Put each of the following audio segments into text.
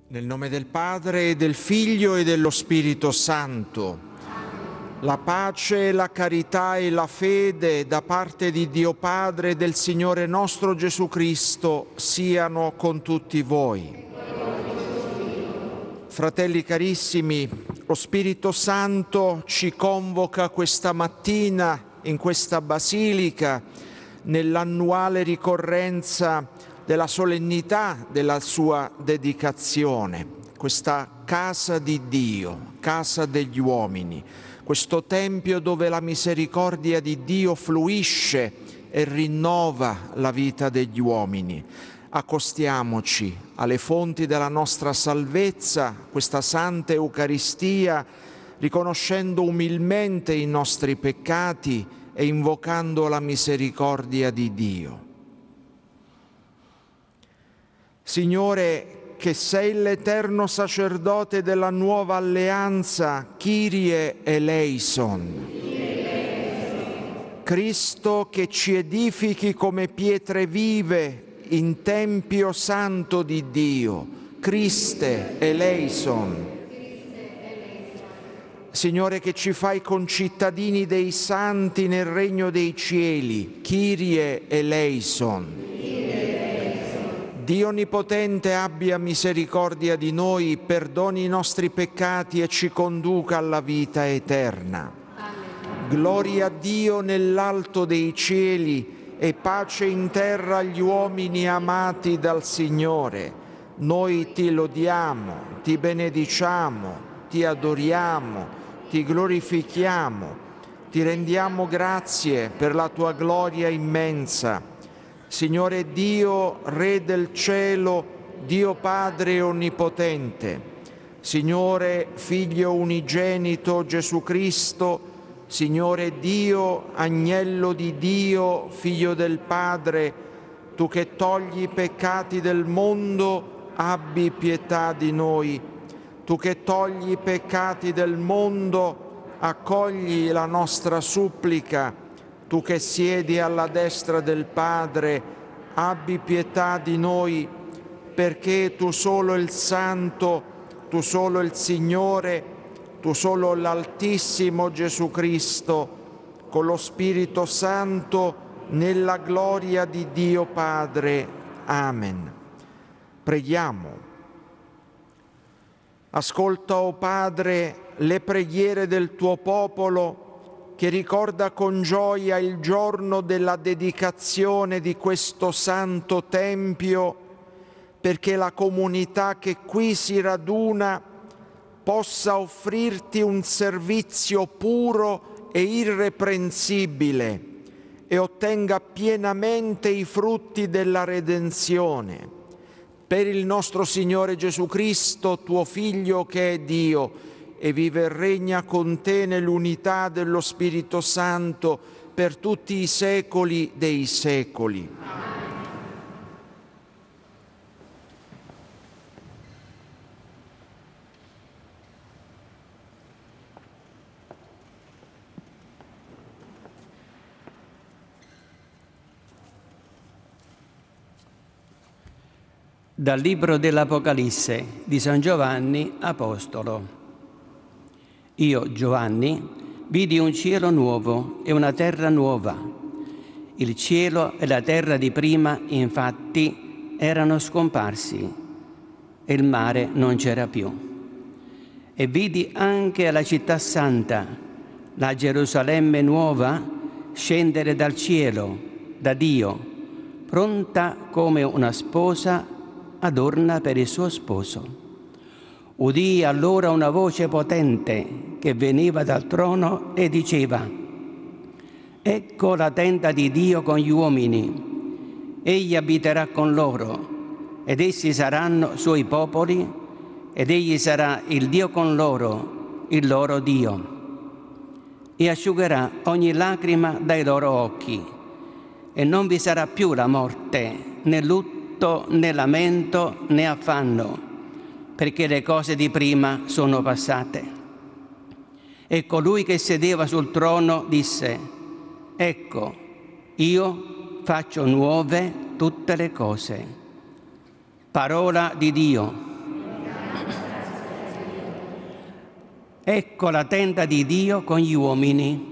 Nel nome del Padre, e del Figlio e dello Spirito Santo, la pace, la carità e la fede da parte di Dio Padre e del Signore nostro Gesù Cristo siano con tutti voi. Fratelli carissimi, lo Spirito Santo ci convoca questa mattina in questa Basilica nell'annuale ricorrenza della solennità della sua dedicazione, questa casa di Dio, casa degli uomini, questo tempio dove la misericordia di Dio fluisce e rinnova la vita degli uomini. Accostiamoci alle fonti della nostra salvezza, questa Santa Eucaristia, riconoscendo umilmente i nostri peccati e invocando la misericordia di Dio. Signore, che sei l'eterno sacerdote della nuova alleanza, Kyrie eleison. Cristo, che ci edifichi come pietre vive in tempio santo di Dio, Christe eleison. Signore, che ci fai concittadini dei santi nel regno dei cieli, Kyrie eleison. Dio Onnipotente abbia misericordia di noi, perdoni i nostri peccati e ci conduca alla vita eterna. Amen. Gloria a Dio nell'alto dei cieli e pace in terra agli uomini amati dal Signore. Noi ti lodiamo, ti benediciamo, ti adoriamo, ti glorifichiamo, ti rendiamo grazie per la tua gloria immensa. Signore Dio, Re del cielo, Dio Padre Onnipotente, Signore Figlio unigenito Gesù Cristo, Signore Dio, Agnello di Dio, Figlio del Padre, Tu che togli i peccati del mondo, abbi pietà di noi. Tu che togli i peccati del mondo, accogli la nostra supplica. Tu che siedi alla destra del Padre, abbi pietà di noi, perché Tu solo il Santo, Tu solo il Signore, Tu solo l'Altissimo Gesù Cristo, con lo Spirito Santo, nella gloria di Dio Padre. Amen. Preghiamo. Ascolta, o Padre, le preghiere del Tuo popolo, che ricorda con gioia il giorno della dedicazione di questo santo tempio, perché la comunità che qui si raduna possa offrirti un servizio puro e irreprensibile e ottenga pienamente i frutti della redenzione. Per il nostro Signore Gesù Cristo, Tuo Figlio che è Dio, e vive e regna con Te nell'unità dello Spirito Santo per tutti i secoli dei secoli. Dal libro dell'Apocalisse di San Giovanni Apostolo. Io, Giovanni, vidi un cielo nuovo e una terra nuova. Il cielo e la terra di prima, infatti, erano scomparsi e il mare non c'era più. E vidi anche la città santa, la Gerusalemme nuova, scendere dal cielo, da Dio, pronta come una sposa adorna per il suo sposo. Udii allora una voce potente che veniva dal trono e diceva: Ecco la tenda di Dio con gli uomini. Egli abiterà con loro, ed essi saranno suoi popoli, ed egli sarà il Dio con loro, il loro Dio. E asciugherà ogni lacrima dai loro occhi, e non vi sarà più la morte, né lutto, né lamento, né affanno, perché le cose di prima sono passate. E colui che sedeva sul trono disse: Ecco, io faccio nuove tutte le cose. Parola di Dio. Ecco la tenda di Dio con gli uomini.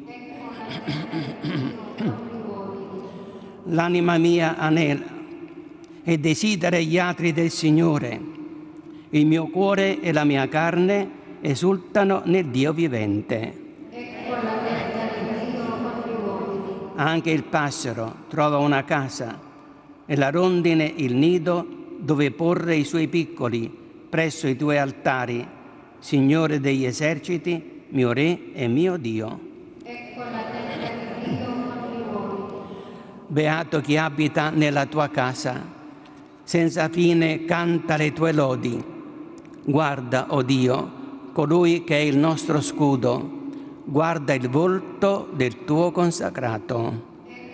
L'anima mia anela e desidera gli atri del Signore. Il mio cuore e la mia carne esultano nel Dio vivente. Anche il passero trova una casa e la rondine il nido dove porre i suoi piccoli presso i tuoi altari, Signore degli eserciti, mio Re e mio Dio. Beato chi abita nella tua casa, senza fine canta le tue lodi. Guarda, o Dio, colui che è il nostro scudo, guarda il volto del tuo consacrato.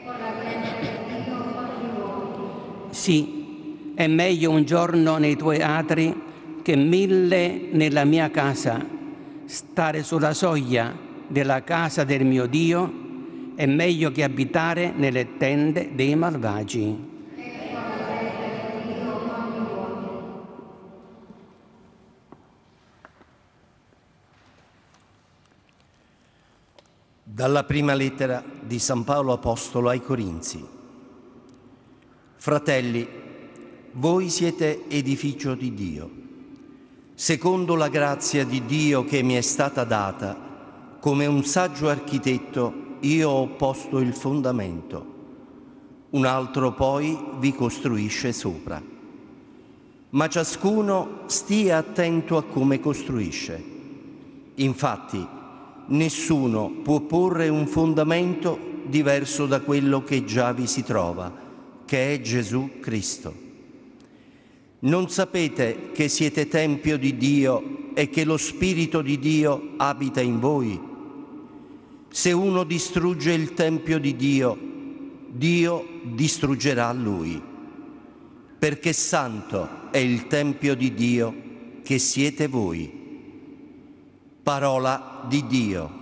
Sì, è meglio un giorno nei tuoi atri che 1000 nella mia casa. Stare sulla soglia della casa del mio Dio è meglio che abitare nelle tende dei malvagi. Dalla prima lettera di San Paolo Apostolo ai Corinzi. Fratelli, voi siete edificio di Dio. Secondo la grazia di Dio che mi è stata data, come un saggio architetto, io ho posto il fondamento. Un altro poi vi costruisce sopra. Ma ciascuno stia attento a come costruisce. Infatti, nessuno può porre un fondamento diverso da quello che già vi si trova, che è Gesù Cristo. Non sapete che siete tempio di Dio e che lo Spirito di Dio abita in voi? Se uno distrugge il tempio di Dio, Dio distruggerà lui. Perché santo è il tempio di Dio che siete voi. Parola di Dio.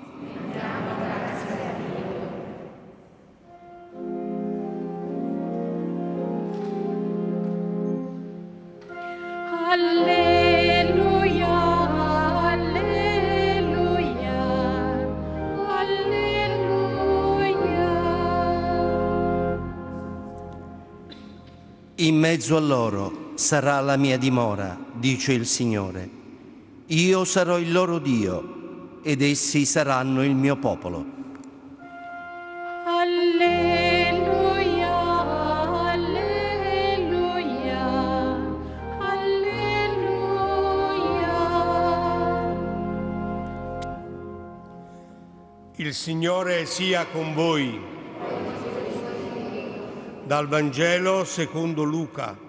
Alleluia, alleluia, alleluia. In mezzo a loro sarà la mia dimora, dice il Signore. Io sarò il loro Dio ed essi saranno il mio popolo. Alleluia, alleluia, alleluia. Il Signore sia con voi. Dal Vangelo secondo Luca.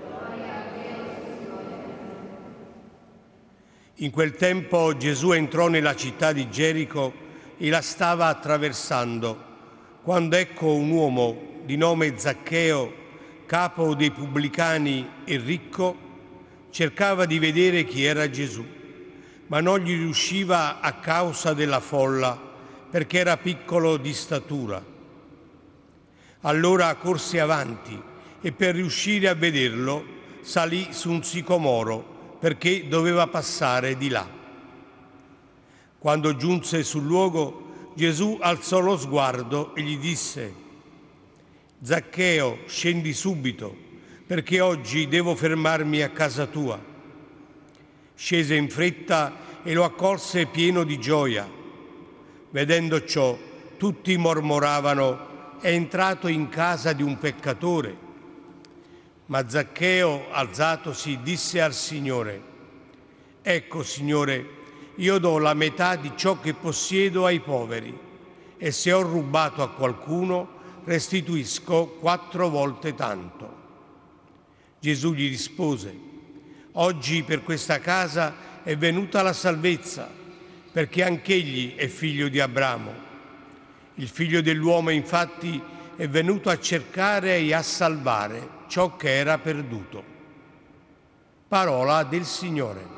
In quel tempo Gesù entrò nella città di Gerico e la stava attraversando, quando ecco un uomo di nome Zaccheo, capo dei pubblicani e ricco, cercava di vedere chi era Gesù, ma non gli riusciva a causa della folla, perché era piccolo di statura. Allora corse avanti e per riuscire a vederlo salì su un sicomoro, perché doveva passare di là. Quando giunse sul luogo, Gesù alzò lo sguardo e gli disse: Zaccheo, scendi subito, perché oggi devo fermarmi a casa tua. Scese in fretta e lo accolse pieno di gioia. Vedendo ciò, tutti mormoravano: è entrato in casa di un peccatore. Ma Zaccheo, alzatosi, disse al Signore: Ecco, Signore, io do la metà di ciò che possiedo ai poveri, e se ho rubato a qualcuno, restituisco 4 volte tanto. Gesù gli rispose: Oggi per questa casa è venuta la salvezza, perché anch'egli è figlio di Abramo. Il Figlio dell'uomo, infatti, è venuto a cercare e a salvare ciò che era perduto. Parola del Signore.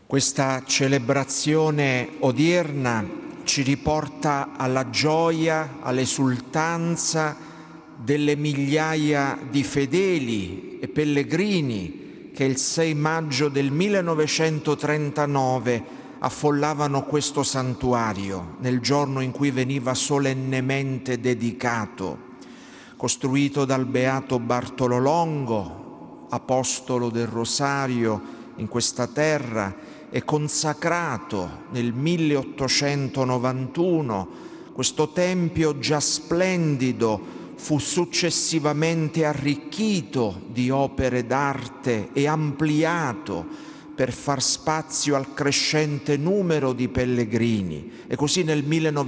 Questa celebrazione odierna ci riporta alla gioia, all'esultanza delle migliaia di fedeli e pellegrini che il 6 maggio del 1939 affollavano questo santuario nel giorno in cui veniva solennemente dedicato, costruito dal beato Bartolo Longo, apostolo del Rosario in questa terra, e consacrato nel 1891. Questo tempio già splendido fu successivamente arricchito di opere d'arte e ampliato per far spazio al crescente numero di pellegrini. E così nel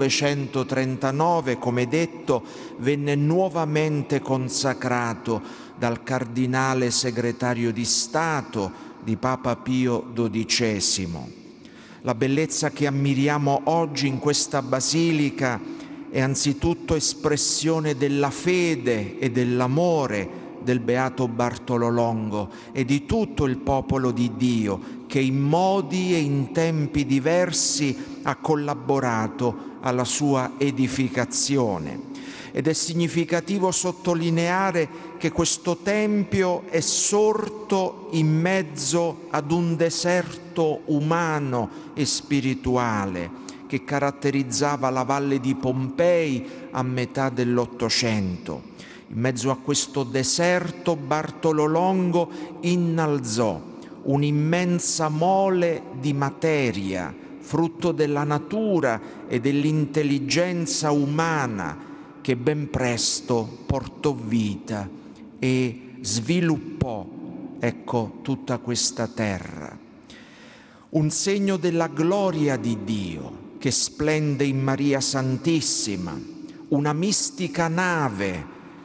1939, come detto, venne nuovamente consacrato dal cardinale segretario di Stato di Papa Pio XII. La bellezza che ammiriamo oggi in questa basilica è anzitutto espressione della fede e dell'amore del beato Bartolo Longo e di tutto il popolo di Dio che in modi e in tempi diversi ha collaborato alla sua edificazione. Ed è significativo sottolineare che questo tempio è sorto in mezzo ad un deserto umano e spirituale che caratterizzava la valle di Pompei a metà dell'Ottocento. In mezzo a questo deserto Bartolo Longo innalzò un'immensa mole di materia, frutto della natura e dell'intelligenza umana, che ben presto portò vita e sviluppò, tutta questa terra. Un segno della gloria di Dio che splende in Maria Santissima, una mistica nave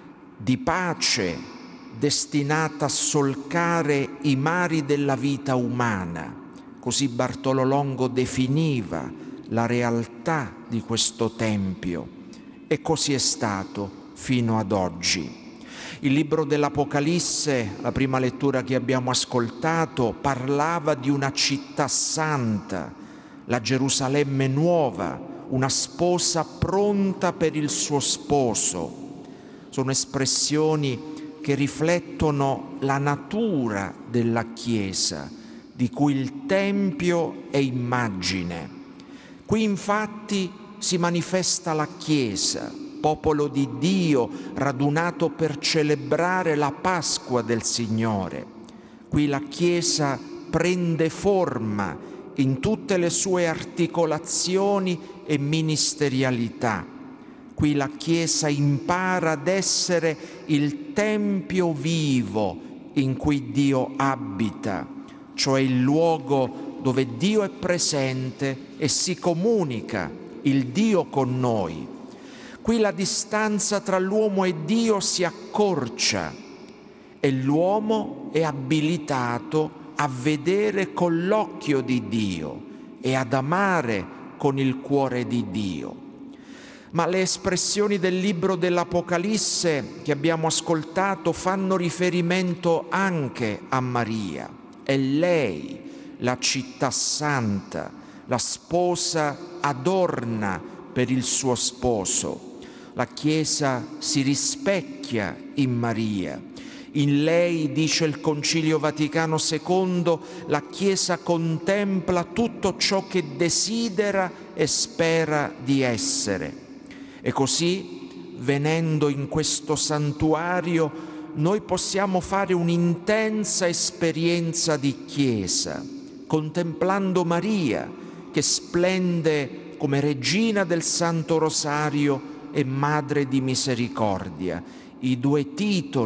di pace destinata a solcare i mari della vita umana. Così Bartolo Longo definiva la realtà di questo tempio. E così è stato fino ad oggi. Il libro dell'Apocalisse, la prima lettura che abbiamo ascoltato, parlava di una città santa, la Gerusalemme nuova, una sposa pronta per il suo sposo. Sono espressioni che riflettono la natura della Chiesa, di cui il Tempio è immagine. Qui infatti si manifesta la Chiesa, popolo di Dio radunato per celebrare la Pasqua del Signore. Qui la Chiesa prende forma in tutte le sue articolazioni e ministerialità. Qui la Chiesa impara ad essere il Tempio vivo in cui Dio abita, cioè il luogo dove Dio è presente e si comunica, il Dio con noi. Qui la distanza tra l'uomo e Dio si accorcia e l'uomo è abilitato a vedere con l'occhio di Dio e ad amare con il cuore di Dio. Ma le espressioni del libro dell'Apocalisse che abbiamo ascoltato fanno riferimento anche a Maria. È lei, la città santa, la sposa adorna per il suo sposo. La Chiesa si rispecchia in Maria. In lei, dice il Concilio Vaticano II, la Chiesa contempla tutto ciò che desidera e spera di essere. E così, venendo in questo santuario, noi possiamo fare un'intensa esperienza di Chiesa, contemplando Maria, che splende come regina del Santo Rosario e Madre di Misericordia, i due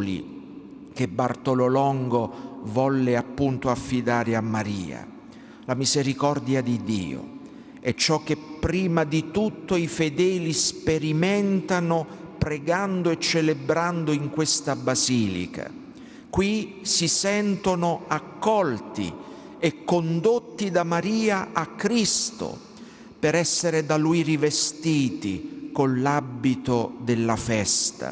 titoli che Bartolo Longo volle appunto affidare a Maria. La misericordia di Dio è ciò che prima di tutto i fedeli sperimentano pregando e celebrando in questa basilica. Qui si sentono accolti e condotti da Maria a Cristo per essere da Lui rivestiti con l'abito della festa.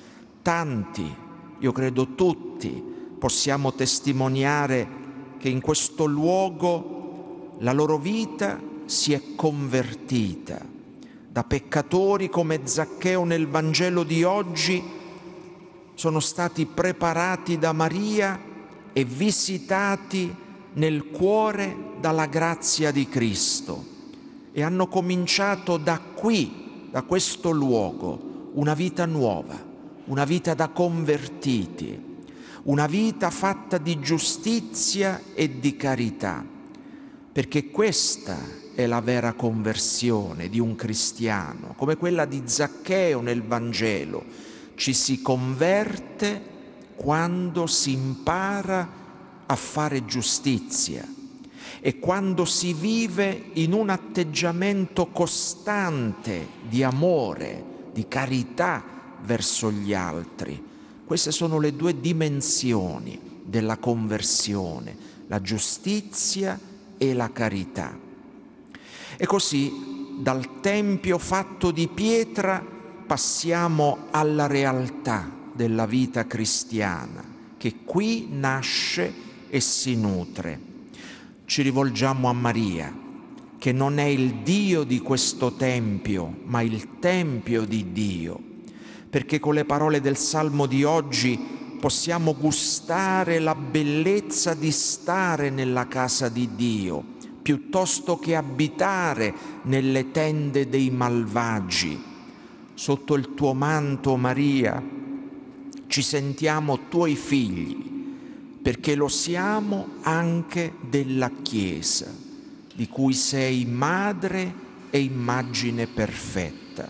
Tanti, io credo tutti, possiamo testimoniare che in questo luogo la loro vita si è convertita. Da peccatori come Zaccheo nel Vangelo di oggi sono stati preparati da Maria e visitati nel cuore dalla grazia di Cristo e hanno cominciato da qui, da questo luogo, una vita nuova, una vita da convertiti, una vita fatta di giustizia e di carità, perché questa è la vera conversione di un cristiano, come quella di Zaccheo nel Vangelo. Ci si converte quando si impara a fare giustizia e quando si vive in un atteggiamento costante di amore, di carità verso gli altri. Queste sono le due dimensioni della conversione, la giustizia e la carità. E così dal tempio fatto di pietra passiamo alla realtà della vita cristiana, che qui nasce e si nutre. Ci rivolgiamo a Maria, che non è il Dio di questo tempio, ma il Tempio di Dio, perché con le parole del Salmo di oggi possiamo gustare la bellezza di stare nella casa di Dio, piuttosto che abitare nelle tende dei malvagi. Sotto il tuo manto, Maria, ci sentiamo tuoi figli, perché lo siamo anche della Chiesa, di cui sei madre e immagine perfetta.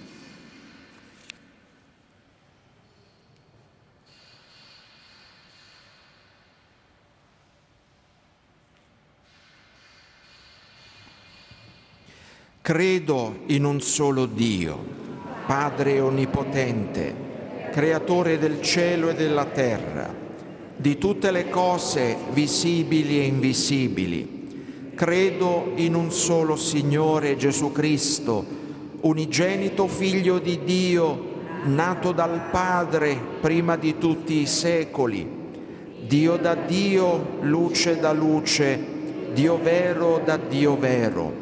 Credo in un solo Dio, Padre onnipotente, creatore del cielo e della terra, di tutte le cose visibili e invisibili. Credo in un solo Signore Gesù Cristo, unigenito Figlio di Dio, nato dal Padre prima di tutti i secoli, Dio da Dio, luce da luce, Dio vero da Dio vero,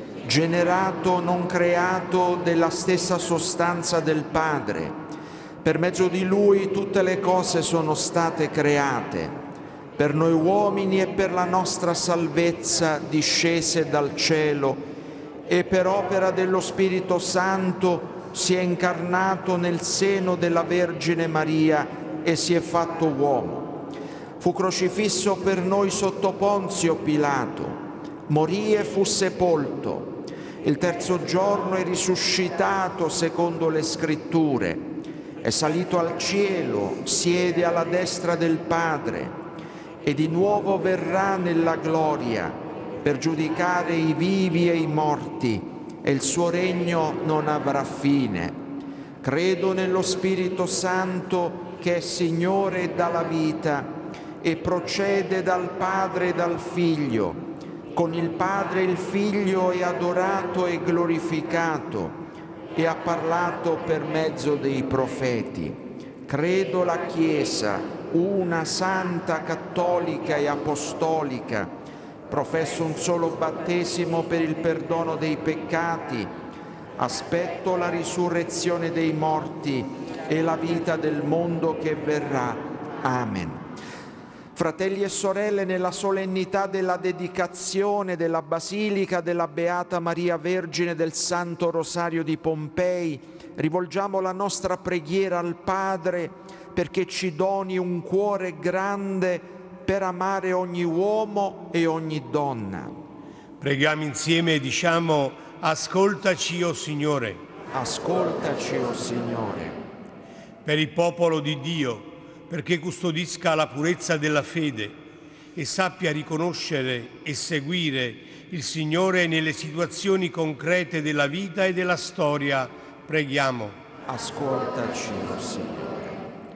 generato, non creato, della stessa sostanza del Padre. Per mezzo di Lui tutte le cose sono state create, per noi uomini e per la nostra salvezza discese dal cielo, e per opera dello Spirito Santo si è incarnato nel seno della Vergine Maria e si è fatto uomo. Fu crocifisso per noi sotto Ponzio Pilato, morì e fu sepolto. Il terzo giorno è risuscitato secondo le Scritture. È salito al cielo, siede alla destra del Padre e di nuovo verrà nella gloria per giudicare i vivi e i morti, e il suo regno non avrà fine. Credo nello Spirito Santo, che è Signore e dà la vita e procede dal Padre e dal Figlio. Con il Padre e il Figlio è adorato e glorificato, e ha parlato per mezzo dei profeti. Credo la Chiesa, una santa, cattolica e apostolica. Professo un solo battesimo per il perdono dei peccati. Aspetto la risurrezione dei morti e la vita del mondo che verrà. Amen. Fratelli e sorelle, nella solennità della dedicazione della Basilica della Beata Maria Vergine del Santo Rosario di Pompei, rivolgiamo la nostra preghiera al Padre perché ci doni un cuore grande per amare ogni uomo e ogni donna. Preghiamo insieme e diciamo: ascoltaci, o Signore. Ascoltaci, o Signore. Per il popolo di Dio, perché custodisca la purezza della fede e sappia riconoscere e seguire il Signore nelle situazioni concrete della vita e della storia, preghiamo. Ascoltaci, o Signore.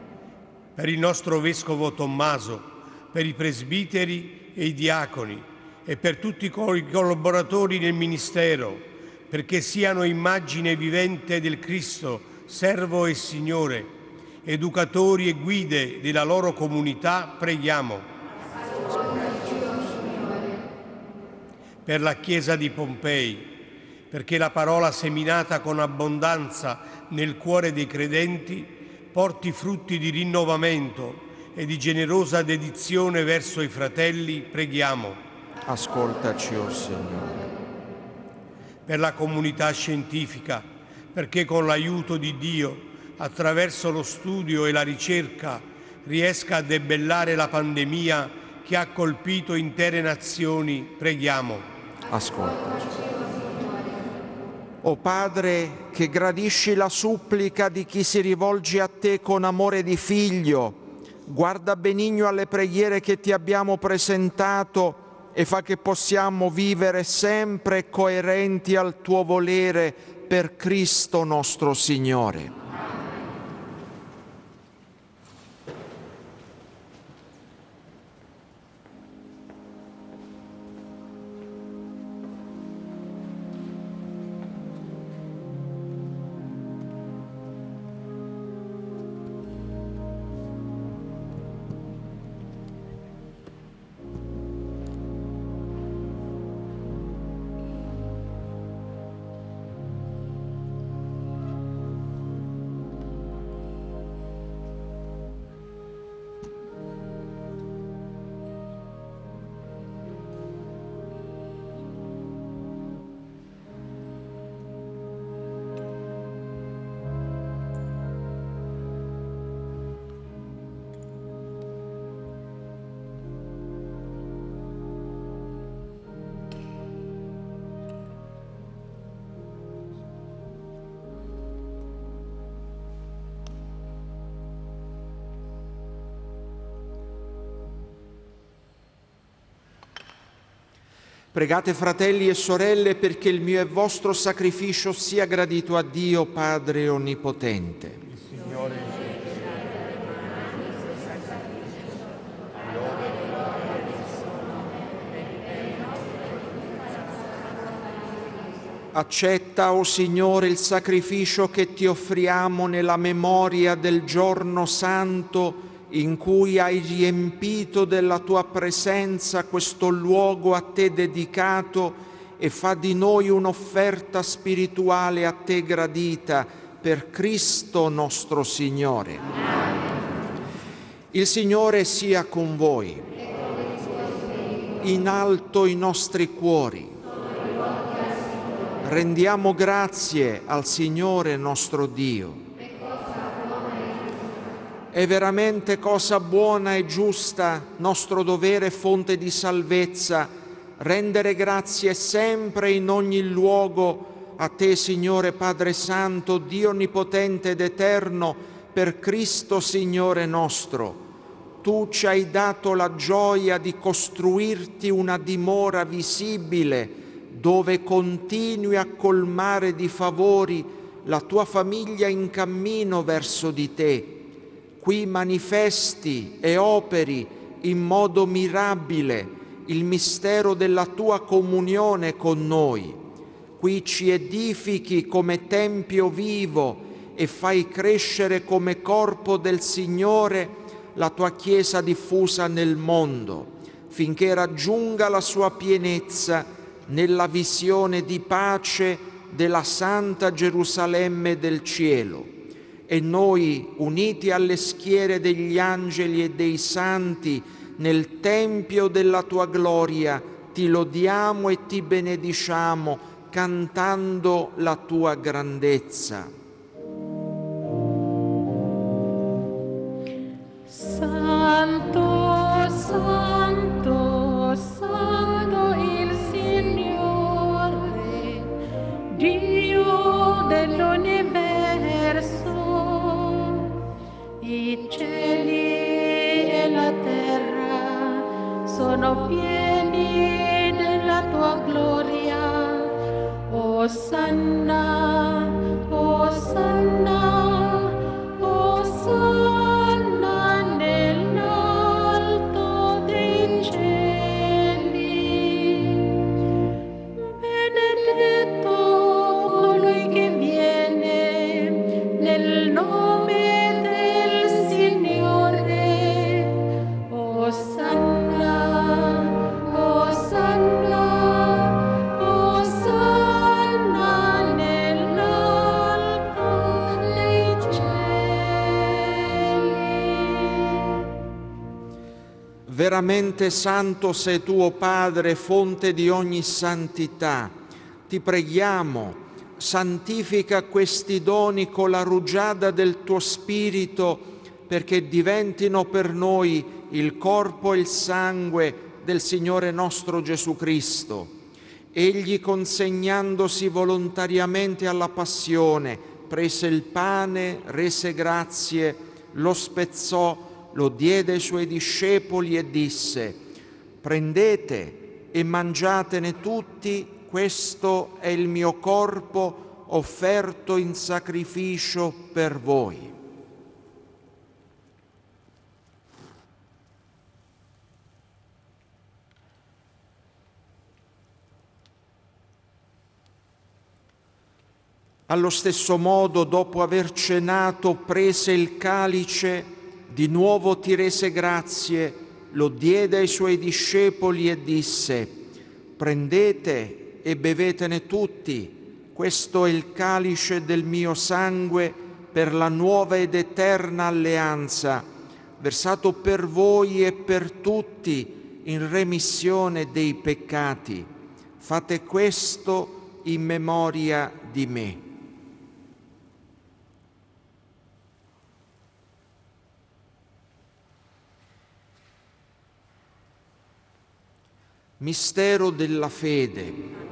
Per il nostro Vescovo Tommaso, per i presbiteri e i diaconi e per tutti i collaboratori nel ministero, perché siano immagine vivente del Cristo, servo e Signore, educatori e guide della loro comunità, preghiamo. per la Chiesa di Pompei, perché la parola seminata con abbondanza nel cuore dei credenti porti frutti di rinnovamento e di generosa dedizione verso i fratelli, preghiamo. Ascoltaci, o Signore. Per la comunità scientifica, perché con l'aiuto di Dio, attraverso lo studio e la ricerca, riesca a debellare la pandemia che ha colpito intere nazioni, preghiamo. Ascoltaci. O Padre, che gradisci la supplica di chi si rivolge a te con amore di figlio, guarda benigno alle preghiere che ti abbiamo presentato e fa che possiamo vivere sempre coerenti al tuo volere per Cristo nostro Signore. Pregate, fratelli e sorelle, perché il mio e vostro sacrificio sia gradito a Dio Padre Onnipotente. Accetta, o Signore, il sacrificio che ti offriamo nella memoria del giorno santo in cui hai riempito della tua presenza questo luogo a te dedicato, e fa di noi un'offerta spirituale a te gradita per Cristo nostro Signore. Il Signore sia con voi. In alto i nostri cuori. Rendiamo grazie al Signore nostro Dio. È veramente cosa buona e giusta, nostro dovere e fonte di salvezza, rendere grazie sempre in ogni luogo a te, Signore Padre Santo, Dio Onnipotente ed Eterno, per Cristo Signore nostro. Tu ci hai dato la gioia di costruirti una dimora visibile, dove continui a colmare di favori la tua famiglia in cammino verso di te. Qui manifesti e operi in modo mirabile il mistero della tua comunione con noi. Qui ci edifichi come tempio vivo e fai crescere come corpo del Signore la tua Chiesa diffusa nel mondo, finché raggiunga la sua pienezza nella visione di pace della Santa Gerusalemme del cielo. E noi, uniti alle schiere degli angeli e dei santi, nel tempio della tua gloria, ti lodiamo e ti benediciamo, cantando la tua grandezza. Santo, santo, santo il Signore, Dio dell'universo. I cieli e la terra sono pieni della tua gloria. Osanna, Osanna, Osanna nell'alto dei cieli. Benedetto colui che viene nel nome del Signore. Osanna, Osanna, Veramente santo sei tu, o Padre, fonte di ogni santità. Ti preghiamo, santifica questi doni con la rugiada del tuo Spirito, perché diventino per noi il corpo e il sangue del Signore nostro Gesù Cristo. Egli, consegnandosi volontariamente alla passione, prese il pane, rese grazie, lo spezzò, lo diede ai suoi discepoli e disse: prendete e mangiatene tutti, questo è il mio corpo offerto in sacrificio per voi. Allo stesso modo, dopo aver cenato, prese il calice, di nuovo ti rese grazie, lo diede ai suoi discepoli e disse: prendete e bevetene tutti, questo è il calice del mio sangue per la nuova ed eterna alleanza, versato per voi e per tutti in remissione dei peccati. Fate questo in memoria di me. Mistero della fede.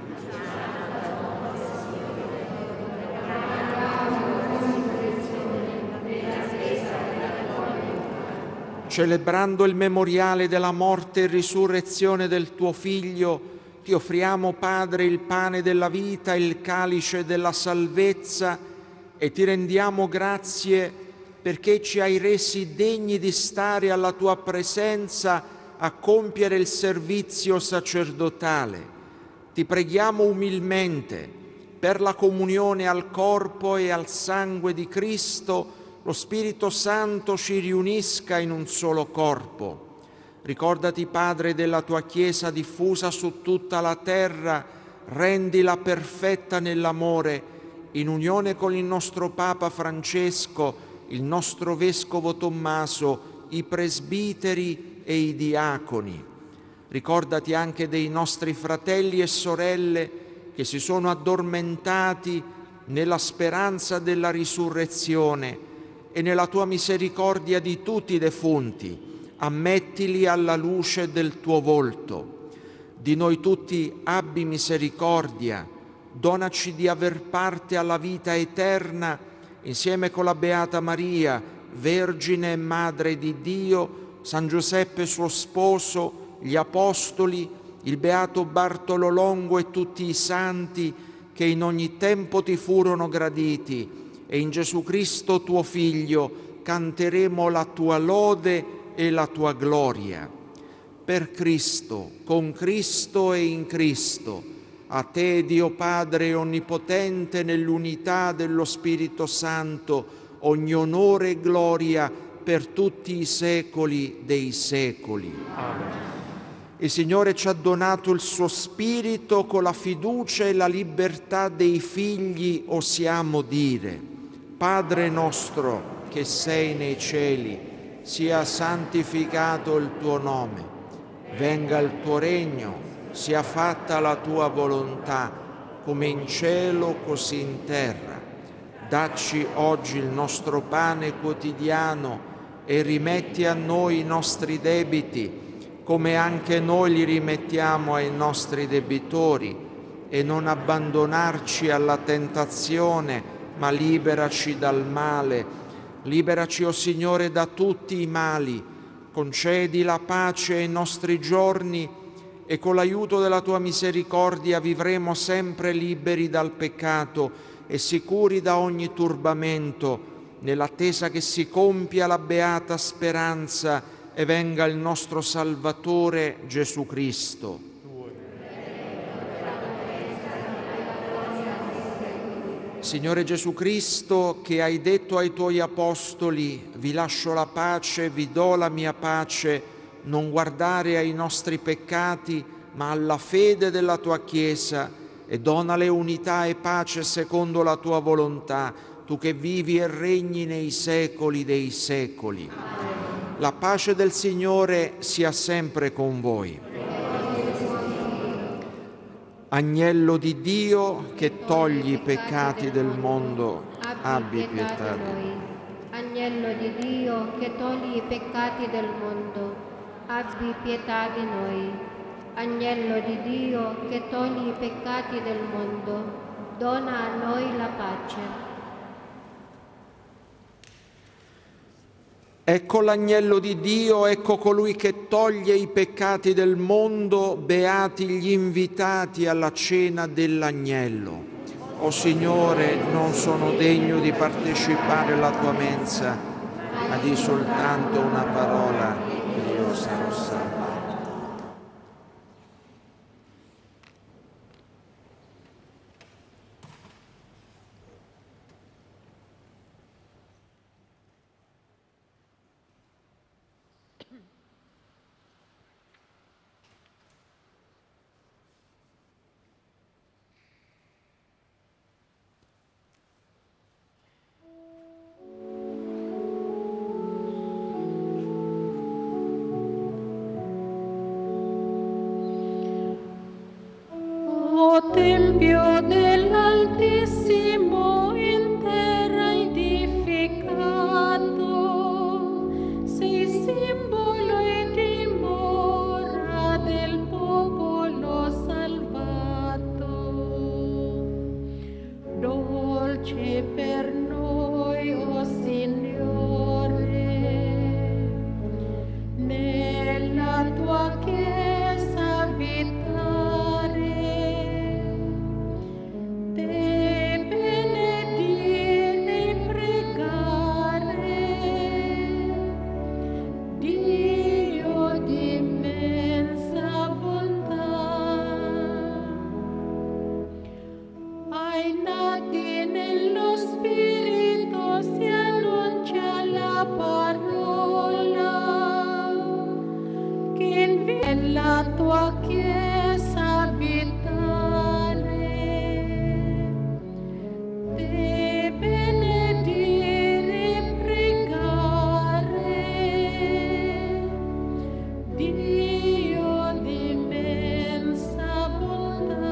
Celebrando il memoriale della morte e risurrezione del tuo Figlio, ti offriamo, Padre, il pane della vita e il calice della salvezza e ti rendiamo grazie perché ci hai resi degni di stare alla tua presenza a compiere il servizio sacerdotale. Ti preghiamo umilmente per la comunione al corpo e al sangue di Cristo, lo Spirito Santo ci riunisca in un solo corpo. Ricordati, Padre, della tua Chiesa diffusa su tutta la terra, rendila perfetta nell'amore, in unione con il nostro Papa Francesco, il nostro Vescovo Tommaso, i presbiteri e i diaconi. Ricordati anche dei nostri fratelli e sorelle che si sono addormentati nella speranza della risurrezione e nella tua misericordia di tutti i defunti. Ammettili alla luce del tuo volto. Di noi tutti abbi misericordia, donaci di aver parte alla vita eterna insieme con la Beata Maria, Vergine e Madre di Dio, San Giuseppe suo sposo, gli Apostoli, il Beato Bartolo Longo e tutti i santi che in ogni tempo ti furono graditi, e in Gesù Cristo tuo Figlio canteremo la tua lode e la tua gloria. Per Cristo, con Cristo e in Cristo, a te, Dio Padre Onnipotente, nell'unità dello Spirito Santo, ogni onore e gloria per tutti i secoli dei secoli. Amen. Il Signore ci ha donato il suo Spirito, con la fiducia e la libertà dei figli osiamo dire: Padre nostro che sei nei cieli, sia santificato il tuo nome, venga il tuo regno, sia fatta la tua volontà, come in cielo così in terra. Dacci oggi il nostro pane quotidiano e rimetti a noi i nostri debiti, come anche noi li rimettiamo ai nostri debitori, e non abbandonarci alla tentazione, ma liberaci dal male. Liberaci, o Signore, da tutti i mali, concedi la pace ai nostri giorni e con l'aiuto della tua misericordia vivremo sempre liberi dal peccato e sicuri da ogni turbamento, nell'attesa che si compia la beata speranza e venga il nostro Salvatore Gesù Cristo. Signore Gesù Cristo, che hai detto ai tuoi Apostoli: vi lascio la pace, vi do la mia pace, non guardare ai nostri peccati, ma alla fede della tua Chiesa, e donale unità e pace secondo la tua volontà, tu che vivi e regni nei secoli dei secoli. La pace del Signore sia sempre con voi. Agnello di Dio che togli i peccati del mondo, abbi pietà di noi. Agnello di Dio che togli i peccati del mondo, abbi pietà di noi. Agnello di Dio che togli i peccati del mondo, dona a noi la pace. Ecco l'agnello di Dio, ecco colui che toglie i peccati del mondo, beati gli invitati alla cena dell'agnello. O Signore, non sono degno di partecipare alla tua mensa, ma di soltanto una parola e io sarò salvato. O Tempio dell'Altissimo in terra edificato, sei simbolo e dimora del popolo salvato. Dolce per noi, o Signore, nella tua chiesa abitare. La tua chiesa abitare, te benedire e pregare, Dio di immensa bontà.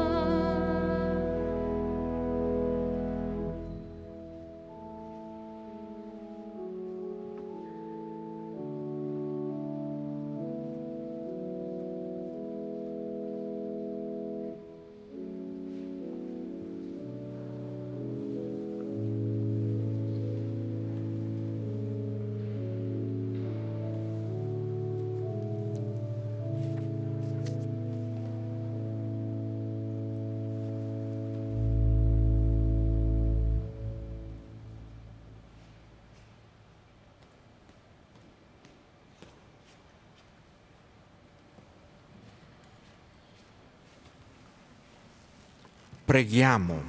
Preghiamo.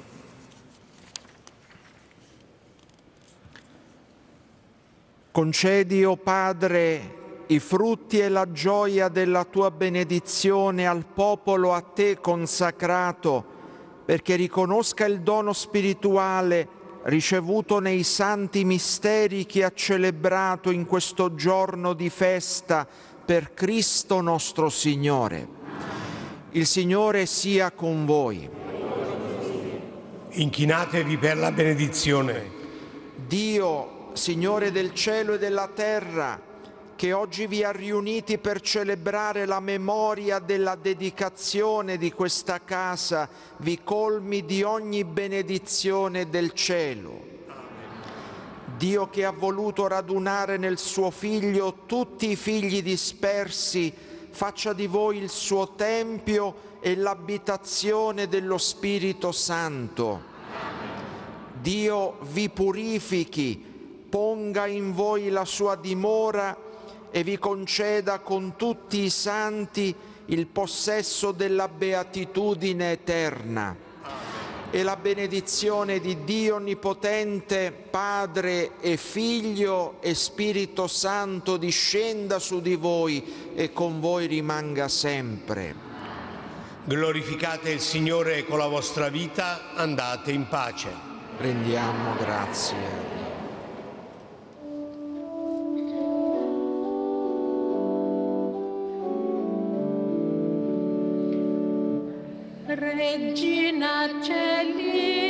Concedi, o Padre, i frutti e la gioia della tua benedizione al popolo a te consacrato, perché riconosca il dono spirituale ricevuto nei santi misteri che ha celebrato in questo giorno di festa per Cristo nostro Signore. Il Signore sia con voi. Inchinatevi per la benedizione. Dio, Signore del cielo e della terra, che oggi vi ha riuniti per celebrare la memoria della dedicazione di questa casa, vi colmi di ogni benedizione del cielo. Dio che ha voluto radunare nel suo Figlio tutti i figli dispersi, faccia di voi il suo Tempio e l'abitazione dello Spirito Santo. Dio vi purifichi, ponga in voi la sua dimora e vi conceda con tutti i santi il possesso della beatitudine eterna. E la benedizione di Dio Onnipotente, Padre e Figlio e Spirito Santo discenda su di voi e con voi rimanga sempre. Glorificate il Signore con la vostra vita, andate in pace. Rendiamo grazie a Dio. Regina Celi